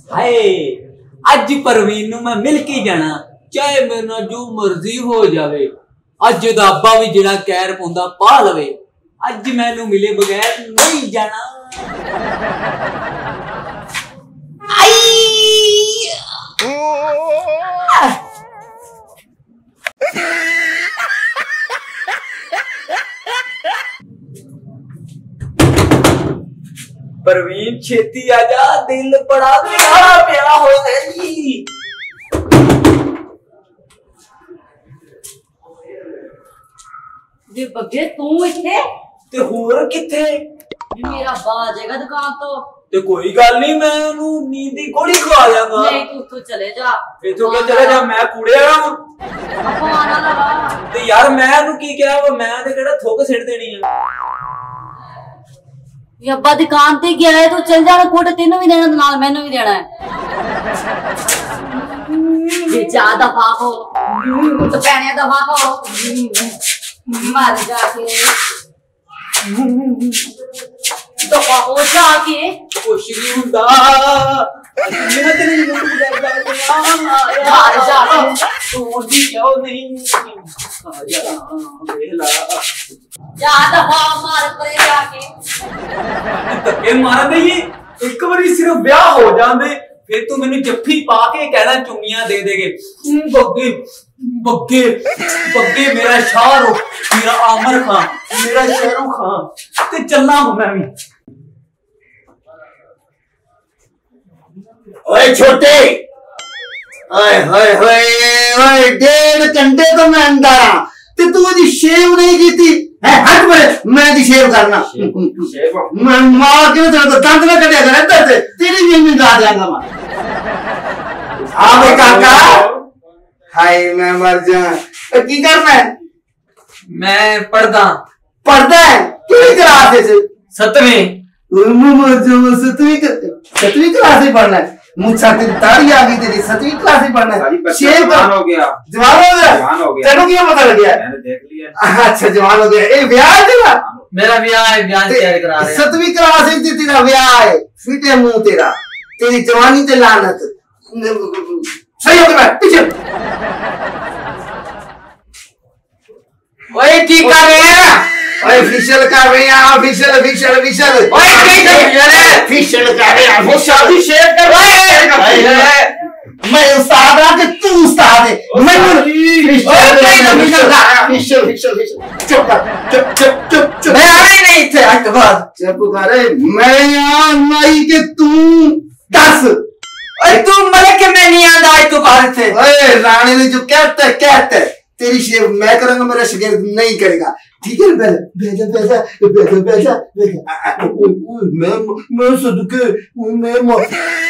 हाय अज परवीन नूं मैं मिल के जाना, चाहे मेरे नाल जो मर्जी हो जावे। अज दा अब्बा भी जिहड़ा कहर पाउंदा पा लवे, अज मैनू मिले बगैर नहीं जाना। परवीन छेती आजा, दिल बड़ा प्यारा प्यारा हो गई। जे बग्गे तू इत्थे ते होर किथे? मेरा बा आ जाएगा दुकान तो। ते कोई गल नहीं, मैं ओनू नींद दी गोली खवा जांगा। नहीं तू तो चले जा। इथों क्या चले जा, मैं कूड़े आया हूं। अपा आना लगा ते यार मैं ओनू की कहा वा, मैं ते केड़ा थुक सिट देनी है। ये अब्बा दुकान ते गया है, तू चल जा। कोट तेनू भी देना, नाल मैनू भी देना है। ये जा दफा हो, तो पैने दफा हो, मर जाके दफा हो जाके। कुछ नहीं हुंदा, मैं ते नहीं मर जाके तू दी क्यों नहीं आजा वेला जा दफा मार परे जाके। धक्के मार दे। एक बारी सिर्फ ब्याह हो जांदे, फिर तू मैनू जफ्फी पा के कहना चुम्मियां दे देगे। बग्गे बग्गे बग्गे मेरा शाहरुख, मेरा आमिर खान, मेरा शाहरुख खान ते चलना हूं मैं भी। ओए छोटे, ओए होए होए ओए, 1.5 घंटे तो मैं अंदर आ ते तू अजी शेव नहीं कीती है। हट मेरे, मैं अजी शेव करना। मैं मार के तेरे तो दंद ना कटिया कर इधर से, तेरी भी नींद आ जाएगा मैं। हाँ बे काका, हाय मैं मर जा। की करना है? मैं पढ़दा। पढ़ता है किस क्लास से? 7वीं। सतवीं क्लास में पढ़ना है। मुझसे तेरी दाढ़ी आ गई, तेरी 7वीं क्लास में पढ़ना है। शेव जवान हो गया, जवान हो गया, जवान हो गया। तेरे को क्या पता लग गया? मैंने देख लिया। अच्छा जवान हो गया। ए ब्याह है तेरा? मेरा ब्याह है, ब्याह तैयार करा रहे हैं। 7वीं क्लास में तेरा ब्याह है, फिटे मुंह तेरा, तेरी जवानी ते लानत। सही हो गया पीछे। ओए की कर रहे हैं? ओए फिशल कर रहे हैं, फिशल फिशल फिशल। ओए फिशल कर रहे हैं, वो शादी शेयर कर रहे हैं। मैं उस्ताद आ कि तू उस्ताद है? मैं फिशल फिशल फिशल। चुप कर, चुप चुप चुप चुप। मैं आ ही नहीं थे आज के बाद। चुप कर। मैं यहाँ नहीं कि तू 10। ओए तू मरे के मैं नहीं आंदा आज के बाद थे। ओए रानी ने जो कहते तेरी शेव मैं करूंगा, मेरा शिकायत नहीं करेगा। ठीक है भेजा भेजा भेजा भेजा भेजा। मैं सदके मैं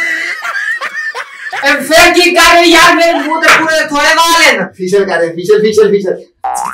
फिर की कर रही यार, मेरे मुंह पे पूरे थोड़े वाल हैं। फिशल कर रहे, फिशल फिशल फिशल।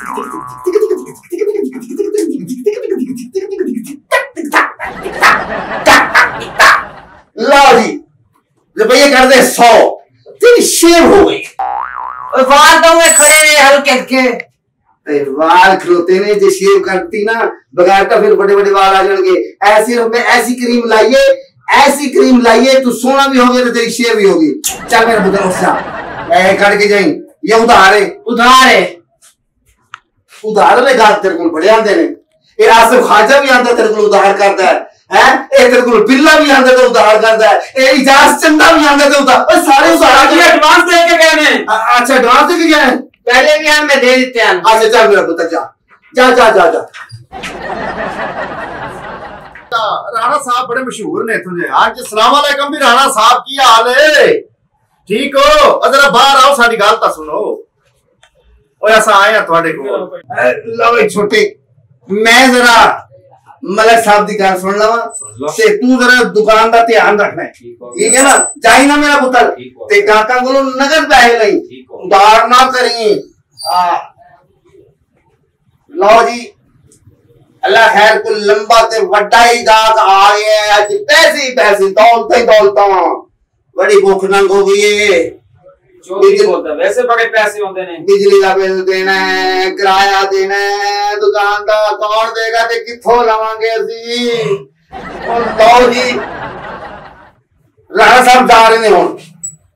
लो जी, रुपये कर दे 100, तेरी शेव हो गई। वाल तो मैं खड़े रहे हल्के के। वाल खलोते ने जो शेव करती ना बगैर का, फिर बड़े बड़े वाल आ जाएंगे। ऐसी क्रीम लाइए, ऐसी क्रीम लाइए, तू सोना भी होगी तो तेरी शेव भी होगी। चल मेरा पुत्र उठा, करके जाई। ये उधार है, उधार है, उधार ले गा तेरे को बड़े आंदे ने। ये आसिफ खाजा भी आंदा तेरे को उधार करता है। ए तेरे को बिल्ला भी आंदा तो उधार करता है। ए इजाज चंदा भी आंदा तो उधार। ओए सारे उधार की एडवांस दे के गए ने। अच्छा एडवांस दे के गए हैं, पहले भी हम दे देते हैं। अच्छा चल मेरा पुत्र जा जा जा जा जा। राणा साहब बड़े मशहूर ने इत्थों। आज सलाम अलैकुम भी राणा साहब, की हाल है? ठीक हो? अगर बाहर आओ, साडी गल तां सुनो। ओए असां आए हैं तुहाडे कोल। लो छोटे, मैं जरा मलक साहब की गल सुन लवा ते तू जरा दुकान का ध्यान रखना है, ठीक है ना? जाई ना मेरा पुत्र, ते गाहकां कोलों नगद पैसे लई, उधार ना करी। लो जी, अल्लाह खैर को लंबा ते वड्डा ही गाहक आ गया। अज पैसे ही पैसे, दौलतां ही दौलतां। बड़ी भुख नंग हो गई है। वैसे बड़े पैसे होते ने। बिजली का बिल देना है, किराया देना है, दुकान का कौन देगा ते कित्थों लवांगे असी? लो जी, राणा साहब जा रहे हैं हुण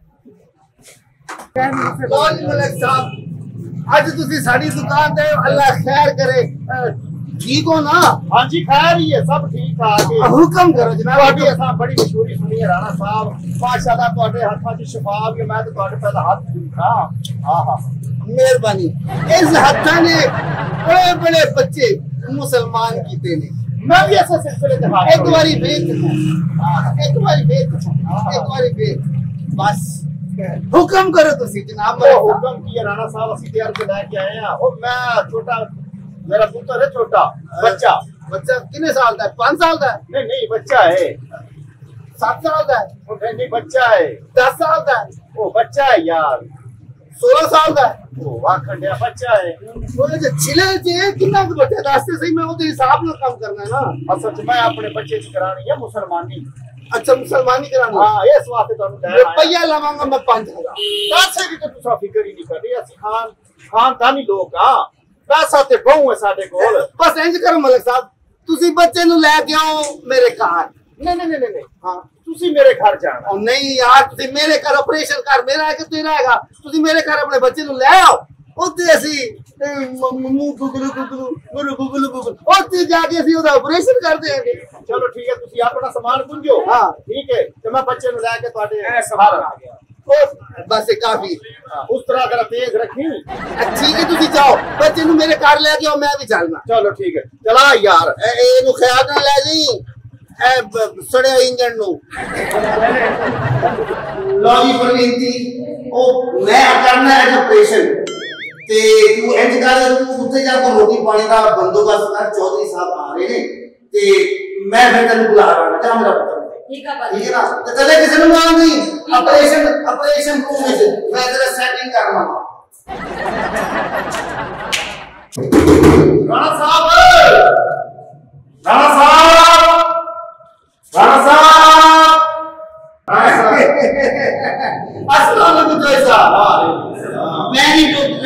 मलिक साहब आज तुसी साडी दुकान ते अल्लाह खैर करे ठीक हो ना? हाँ जी खैर ही है सब ठीक ठाक है। हुक्म करो जनाब। ਤੁਹਾਡੀ ਅਸਾਂ ਬੜੀ ਮਸ਼ਹੂਰੀ ਸੁਣੀ ਹੈ ਰਾਣਾ ਸਾਹਿਬ ਮਾਸ਼ਾਅੱਲਾ ਤੁਹਾਡੇ ਹੱਥਾਂ 'ਚ ਸ਼ਿਫਾ ਵੀ ਮੈਂ ਤੇ ਤੁਹਾਡੇ ਪਹਿਲਾਂ ਹੱਥ ਦਿਖਾ ਆਹਾ ਮਿਹਰਬਾਨੀ। ਇਸ ਹੱਥਾਂ ਨੇ ਬੜੇ ਬੜੇ ਬੱਚੇ ਮੁਸਲਮਾਨ ਕੀਤੇ ਨੇ। मैं भी ऐसे सिलसिले से एक बारी बेच एक बारी बेच बस हुक्म करो तुसी जनाब। हुक्म किया राणा साहब असि तैयार के लेके आए हैं। ओ मैं छोटा मेरा पुत्र है छोटा बच्चा कितने साल का है? 5 साल का है? नहीं बच्चा है। 7 साल का है? नहीं बच्चा है। 10 साल का है? ओ बच्चा है यार। 16 साल का है? ओ वाखंडिया बच्चा है। वो जो छिले जे कितना के बच्चा रास्ते से मैं वो तो हिसाब ना काम करना है ना। असल में मैं अपने बच्चे की करानी है मुसलमानी। अच्छा मुसलमानी करानी? हां इस वास्ते तो रुपया लावांगा मैं 5000। पैसे की तो तुसा फिक्र ही नहीं कर रही। असि खानदानी लोग हां पैसा ते बहु है साडे कोल। बस इंज करो मलिक साहब तुसी बच्चे नु लेके आओ मेरे घर। नहीं हां तुसी मेरे घर जाना। नहीं यार तुसी मेरे घर ऑपरेशन कर मेरा है कि तेरा हैगा। तुसी मेरे घर अपने बच्चे नु ले आओ ओते असि गुगलू ओते जाके असि ओदा ऑपरेशन कर देंगे। चलो ठीक है तुसी अपना सामान गुंजो। हां ठीक है तो मैं बच्चे नु लेके ਤੁਹਾਡੇ सामान आ गया। ओ बस काफी उस तरह जरा तेज रखी। ठीक है तुसी जाओ बच्चे नु मेरे घर लेके आओ मैं भी चलना। चलो ठीक है चला यार एनु ख्याल ना ले जी सड़े इंजन नु। लो जी परवीन ओ मैं करना है ऑपरेशन ते तू इंज कर तू उत्ते जाके रोटी पानी का बंदोबस्त कर। चौधरी साहब आ रहे ने ते मैं फिर तेन बुला रहा हूं जा मेरा पुत्र। ठीक है ना तो कदे किसी नु मान नहीं ऑपरेशन रूम में मैं तेरा सेटिंग करना। राणा साहब अस्सलाम वालेकुम जय साहब। मैंने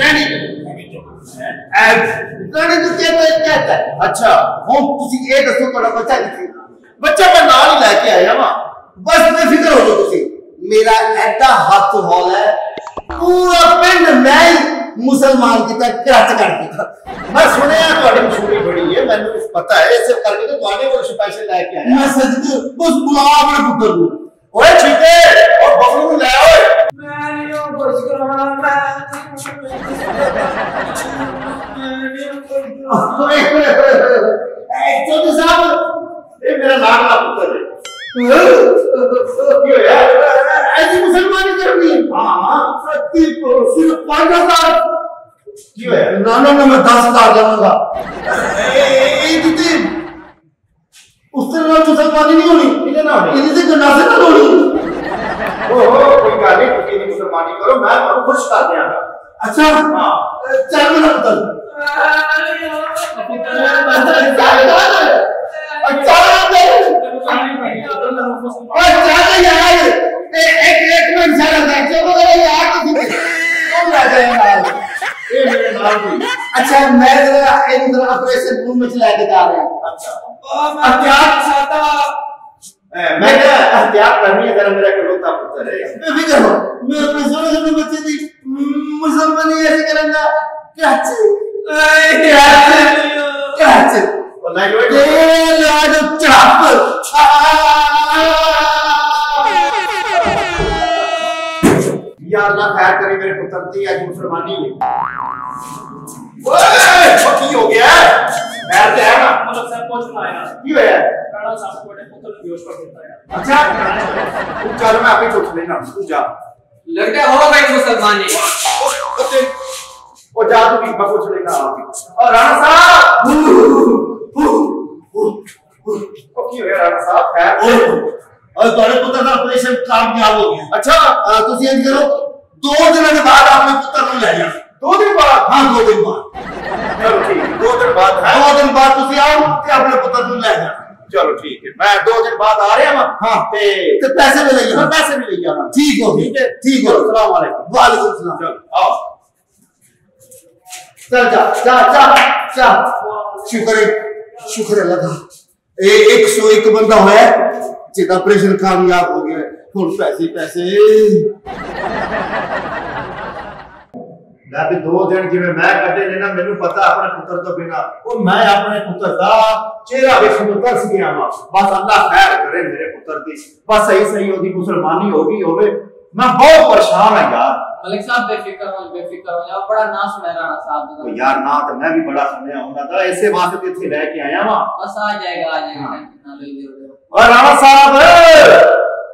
तो कहता है। अच्छा हम तुसी ये दसो ਤੁਹਾਡਾ ਬੱਚਾ ਕਿੱਥੇ? बच्चा मैं नाल ही लेके आया वा। बस बेफिक्र हो जाओ तुसी मेरा ऐसा हाथ हौल है पूरा पिंड मैं ही मुसलमान की तरह क्रच कर दिया। मैं सुने ਤੁਹਾਡੀ ਮਸ਼ਹੂਰੀ ਬੜੀ ਹੈ ਮੈਨੂੰ ਪਤਾ ਹੈ ਇਸੇ ਕਰਕੇ तो ਤੁਹਾਡੇ ਕੋਲ स्पेशल लेके आया। मैं सदके बस बुला अपने पुत्र को। ओए छीटे और बबलू ਨੂੰ ਲੈ ओए। मैं नहीं कुछ करना मैं चौधरी साहब ये मेरा लाडला पुत्र है। क्यों यार ऐसी मुसलमानी करनी है? हाँ सत्ती को सिर्फ 5000। क्यों है? ना मैं 10,000 लूंगा। उस तरह मुसलमानी नहीं होनी इधर ना होनी इधर से गंडासे ना होनी। ओहो कोई गाल नहीं तुसी दी मुसलमानी करो मैं आपको खुश कर दियांगा। अच्छा हां चल मेरा पुत्र अच्छा यार एक मिनट सारा बैठो वगैरह यार कौन बैठे यार ये मेरे नाल कोई। अच्छा मैं जरा इन जरा ऑपरेशन रूम में चला के जा रहा हूं। अच्छा प्यार चाहता मैं क्या एहतियात करनी है जरा मेरा इकलौता पुत्र है। भी करो मैं अपने सोने बच्चे दी मुसलमानी ऐसे करूंगा क्या और लाइट वेट ये लाड चढ़ाप या अल्लाह खैर करे मेरे पुत्र की आज मुसलमानी है। ओए पक्की हो गया खैर से है ना मतलब सब कुछ आया क्यों है? राणा साहब बड़े पुत्र ने बेहोश कर देता है। अच्छा तू चल मैं आपे सोच लेना तू जा। लगता है हो गई मुसलमानी। ओ जा तू भी मैं पूछ लेना आप। और राणा साहब ओ क्यों है राणा साहब खैर? और तुम्हारे पुत्र का ऑपरेशन कामयाब हो गया। अच्छा तुम ये करो 2 दिन के बाद अपने पुत्र को ले जाओ। 2 दिन बाद? हाँ 2 दिन बाद। चलो ठीक 2 दिन बाद है। 2 दिन बाद तुम आओ ते अपने पुत्र को ले जाओ। चलो ठीक है मैं 2 दिन बाद आ रहा हूं। हाँ ते पैसे भी ले जाओ। पैसे भी ले जाना। ठीक हो ठीक हो। अस्सलाम वालेकुम। वालेकुम सलाम। चलो आओ चल जा शुक्र है अल्लाह का। 101 बंदा होया जिसका ऑपरेशन कामयाब हो गया। हुण पैसे पैसे भी 2 दिन जिवें मैं कटे ने ना मैनू पता अपने पुत्र तो बिना वो मैं अपने पुत्र दा चेहरा वेखण तो तरस गया वा बस अल्लाह खैर करे मेरे पुत्र दी बस सही सही ओदी मुसलमानी होगी होवे मैं बहुत परेशान है यार मलिक साहब बेफिक्र हो जाओ बड़ा ना सुना राणा साहब दा तो यार ना तो मैं भी बड़ा सुनया हुंदा था ऐसे वास्ते इत्थे लेके आया वा बस आ जाएगा ना ले लियो और राणा साहब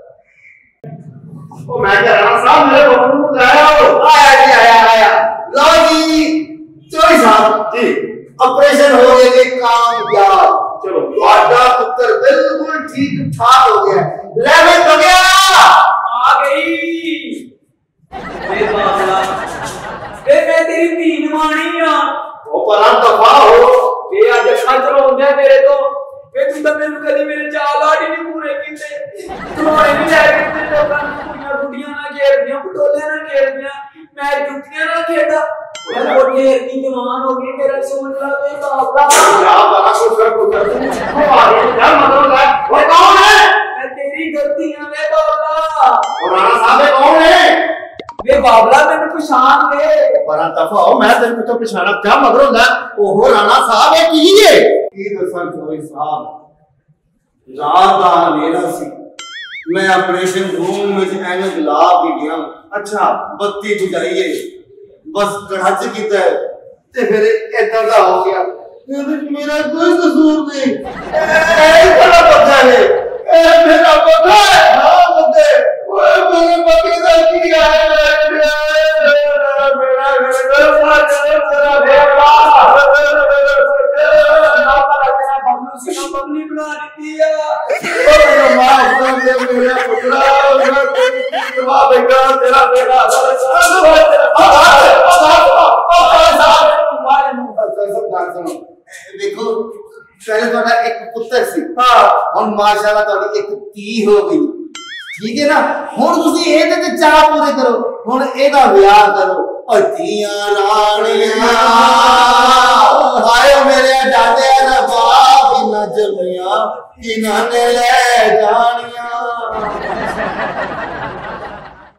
ओ मैं क्या राणा साहब मेरे बबलू को लाया हो आया जी आया लो जी चोरी साहब जी ऑपरेशन हो गया जी कामयाब चलो ਤੁਹਾਡਾ ਪੁੱਤਰ ਬਿਲਕੁਲ ਠੀਕ ਠਾਕ ਹੋ ਗਿਆ ਲੈ ਮੈਂ ਹੋ ਗਿਆ आ गई वे बाबला वे मैं तेरी धीन मानी आ ओ परां दफा हो वे अज अखा चलाउंदे मेरे तो वे तू तो मैनू कदी मेरे चाल लाड ही नहीं पूरे कीते खिलौने भी लै के ते लोकां नूं कुड़ियां गुड्डियां ना खेड़दियां पटोलियां ना खेड़दियां मैं जुत्तियां ना खेड़ा मैं मोटे इतनी जवान हो गई मेरा सोच ला वे बाबला क्या बड़ा कुछ कर तू आ गया क्या मतलब है वो कौन है मैं तेरी गलती है वे बाबला और राणा साहब ये कौन है वे बाबला मैनू पहचान ले परां दफा हो मैं तेरे पिछो पछाना क्या मगर होंदा ओहो राणा साहब ये की है ਕੀ ਦੱਸਾਂ ਚੋਰੀ ਸਾਹਿਬ ਰਾਤ ਦਾ ਹਨੇਰਾ ਸੀ ਮੈਂ ਆਪਰੇਸ਼ਨ ਰੂਮ ਵਿੱਚ ਐਵੇਂ ਗੁਲਾਬ ਦੀ ਗਿਆ अच्छा ਬੱਤੀ ਬੁਝਾਈਏ ਬਸ ਕੜਾਚ ਕੀਤਾ ਤੇ ਫਿਰ ਇਦਾਂ ਦਾ ਹੋ ਗਿਆ मेरा कोई कसूर नहीं बड़ा बच्चा है मेरा बच्चा है हाँ बच्चे मेरे बच्चे का क्या है मेरा बबली बना दी है मेरा पुत्रा तेरा बेटा देखो पहले तुम्हारा एक पुत्र सी हाँ और माशाल्लाह तुम्हारी एक धी हो गई ठीक है ना हुन तुसी एदे ते चाह पूरे करो हुन एदा विआह करो और धीयां राणियां आयो मेरे दादे दा बाप इना जमिया किना ने ले जानियां